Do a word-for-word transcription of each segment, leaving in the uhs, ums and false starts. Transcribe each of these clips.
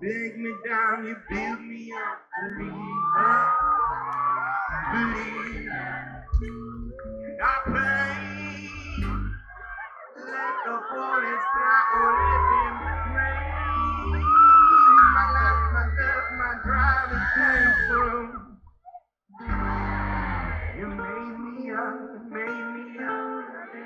Break me down, you build me up. Believe, believe. I pray. Let the forest cry or let them rain. My life, my love, my drive is came through. You made me up, made me up.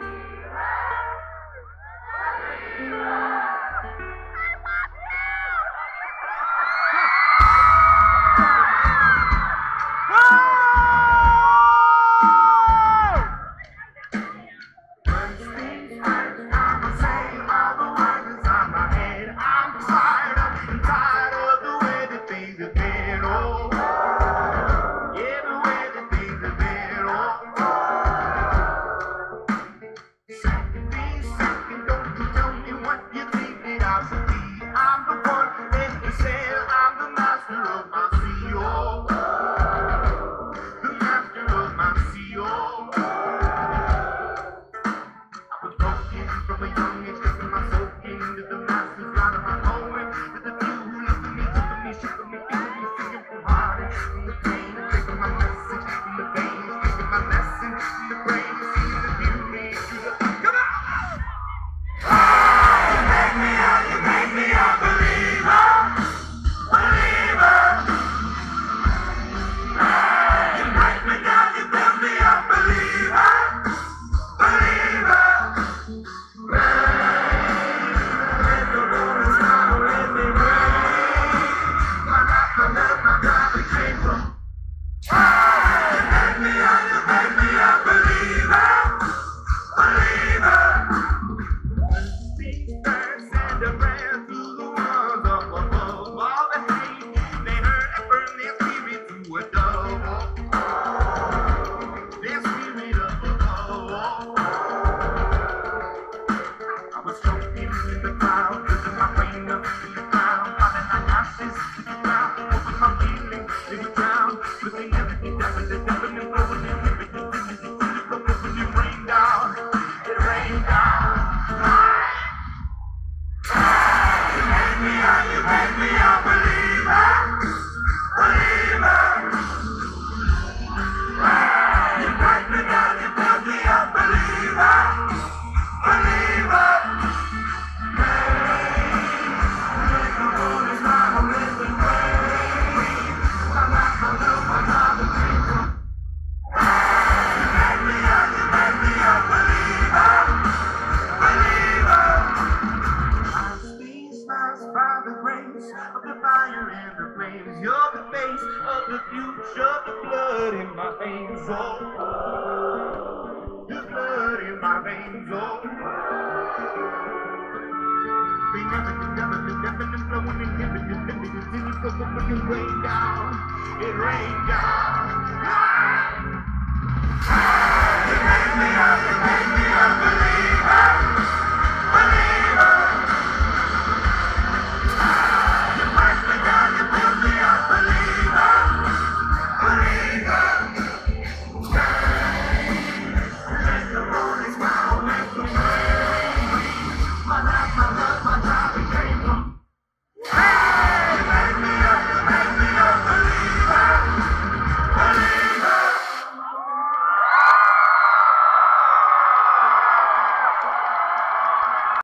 You're the face of the future, the blood in my veins, oh. The blood in my veins, oh. They never, never, never, never, flowing in heaven, and then it didn't go when it rained down, it rained down. Ah! You made me up, you made me up.